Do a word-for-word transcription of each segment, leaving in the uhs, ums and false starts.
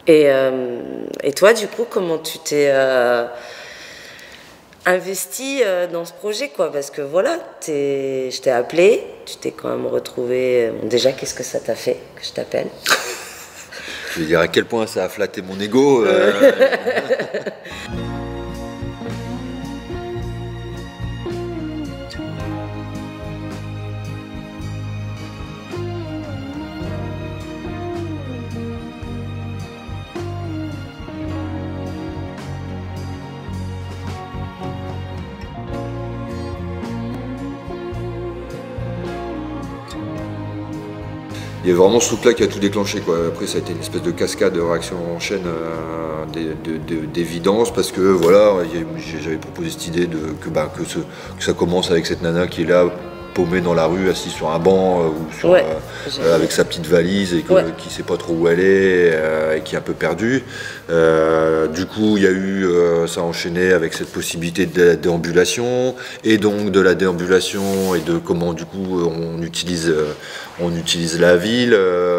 Et, euh, et toi, du coup, comment tu t'es euh, investi euh, dans ce projet, quoi? Parce que voilà, t'es, je t'ai appelé, tu t'es quand même retrouvé. Bon, déjà, qu'est-ce que ça t'a fait que je t'appelle? Je veux dire à quel point ça a flatté mon ego. Euh... Il y a vraiment ce truc-là qui a tout déclenché, quoi. Après, ça a été une espèce de cascade de réactions en chaîne euh, d'évidence, parce que voilà, j'avais proposé cette idée de, que, bah, que, ce, que ça commence avec cette nana qui est là, paumée dans la rue, assise sur un banc, euh, ou sur, ouais, euh, avec sa petite valise, et que, ouais. qui ne sait pas trop où elle est, euh, et qui est un peu perdue. Euh, du coup, il y a eu, euh, ça a enchaîné avec cette possibilité de la déambulation, et donc de la déambulation, et de comment du coup on utilise, euh, on utilise la ville,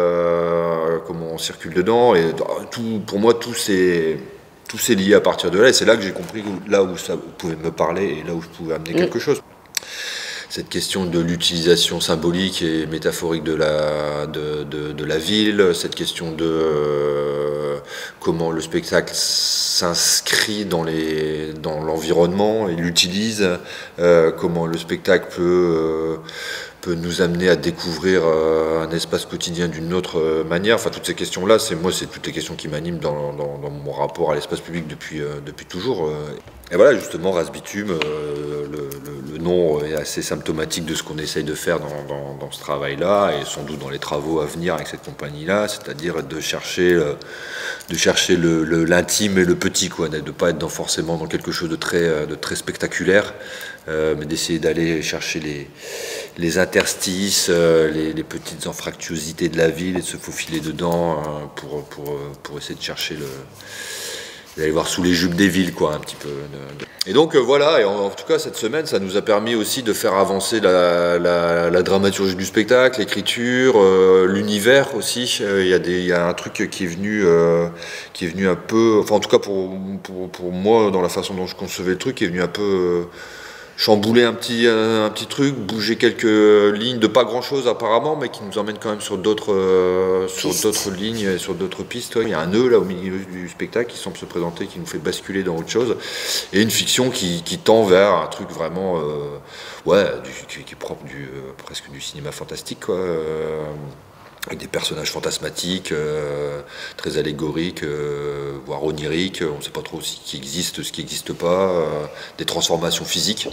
euh, comment on circule dedans, et tout, pour moi tout c'est tout s'est lié à partir de là, et c'est là que j'ai compris là où ça pouvait me parler et là où je pouvais amener mmh. quelque chose. Cette question de l'utilisation symbolique et métaphorique de la, de, de, de la ville, cette question de euh, comment le spectacle s'inscrit dans les, dans l'environnement et l'utilise, euh, comment le spectacle peut, euh, peut nous amener à découvrir euh, un espace quotidien d'une autre euh, manière. Enfin, toutes ces questions-là, c'est moi, c'est toutes les questions qui m'animent dans, dans, dans mon rapport à l'espace public depuis, euh, depuis toujours. Et voilà, justement, Ras Bitume, euh, le, le, le nom est assez symptomatique de ce qu'on essaye de faire dans, dans, dans ce travail-là, et sans doute dans les travaux à venir avec cette compagnie-là, c'est-à-dire de chercher, euh, de chercher le, le, l'intime et le petit, quoi, de ne pas être dans, forcément dans quelque chose de très, de très spectaculaire, euh, mais d'essayer d'aller chercher les, les interstices, euh, les, les petites anfractuosités de la ville, et de se faufiler dedans euh, pour, pour, pour essayer de chercher le... d'aller voir sous les jupes des villes, quoi, un petit peu. Et donc euh, voilà, et en, en tout cas cette semaine, ça nous a permis aussi de faire avancer la, la, la dramaturgie du spectacle, l'écriture, euh, l'univers aussi. Il euh, y, y a un truc qui est venu, euh, qui est venu un peu, enfin en tout cas pour, pour, pour moi, dans la façon dont je concevais le truc, qui est venu un peu euh, chambouler un petit, un, un petit truc, bouger quelques lignes de pas grand chose apparemment, mais qui nous emmène quand même sur d'autres euh, sur d'autres lignes et sur d'autres pistes. Ouais. Il y a un nœud là au milieu du spectacle qui semble se présenter, qui nous fait basculer dans autre chose, et une fiction qui, qui tend vers un truc vraiment euh, ouais, du, qui, qui est propre du, euh, presque du cinéma fantastique, quoi. Euh, avec des personnages fantasmatiques, euh, très allégoriques, euh, voire oniriques, on ne sait pas trop ce qui existe, ce qui n'existe pas, euh, des transformations physiques.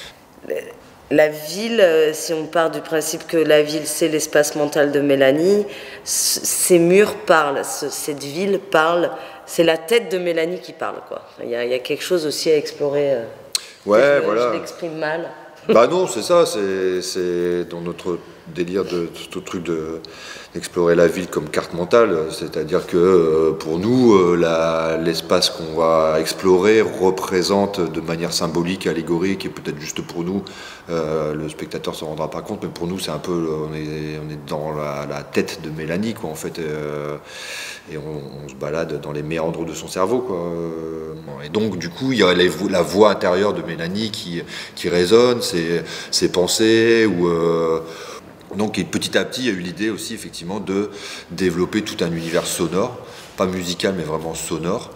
La ville, si on part du principe que la ville c'est l'espace mental de Mélanie, ces murs parlent, cette ville parle, c'est la tête de Mélanie qui parle, quoi. Il y a, il y a quelque chose aussi à explorer. Ouais, je, voilà. Je l'exprime mal. Bah non, c'est ça, c'est dans notre délire de ce truc de d'explorer la ville comme carte mentale, c'est-à-dire que euh, pour nous, euh, la, l'espace qu'on va explorer représente de manière symbolique, allégorique, et peut-être juste pour nous, euh, le spectateur ne s'en rendra pas compte, mais pour nous c'est un peu, on est, on est dans la, la tête de Mélanie, quoi, en fait, euh, et on, on se balade dans les méandres de son cerveau, quoi. Et donc du coup, il y a les, la voix intérieure de Mélanie qui, qui résonne, ses, ses pensées, ou... Euh, donc petit à petit, il y a eu l'idée aussi effectivement de développer tout un univers sonore, pas musical mais vraiment sonore,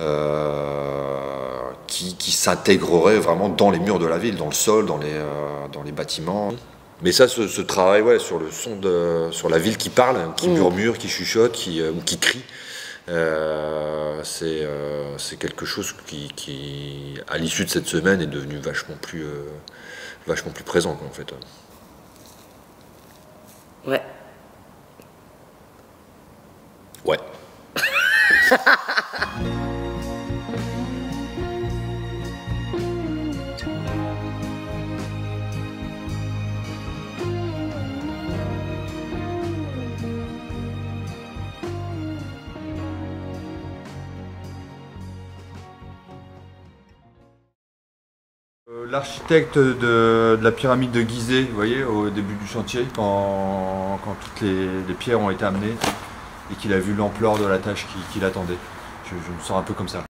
euh, qui, qui s'intégrerait vraiment dans les murs de la ville, dans le sol, dans les, euh, dans les bâtiments. Mais ça, ce, ce travail, ouais, sur le son de, sur la ville qui parle, qui mmh. murmure, qui chuchote, qui, euh, ou qui crie, euh, c'est euh, c'est quelque chose qui, qui, à l'issue de cette semaine, est devenu vachement plus, euh, vachement plus présent, en fait. Ouais. Ouais. L'architecte de, de la pyramide de Gizeh, vous voyez, au début du chantier, quand, quand toutes les, les pierres ont été amenées, et qu'il a vu l'ampleur de la tâche qui, qui l'attendait. Je, je me sens un peu comme ça.